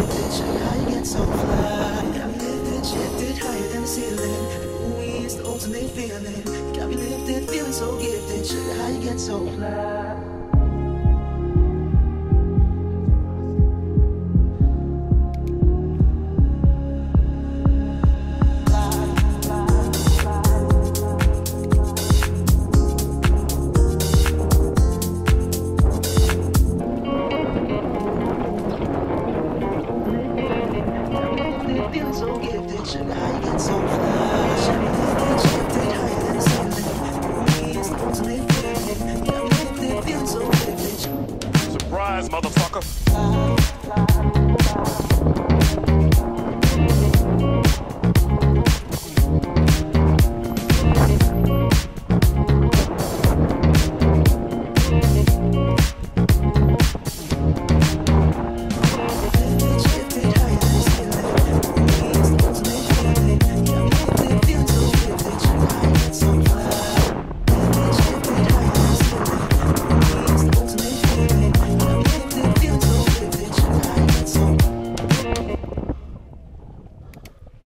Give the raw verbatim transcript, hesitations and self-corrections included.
lifted, show you how you get so fly. Got me lifted, shifted, higher than the ceiling. Ooh, it's the ultimate feeling. Got me lifted, feeling so gifted, show you how you get so fly.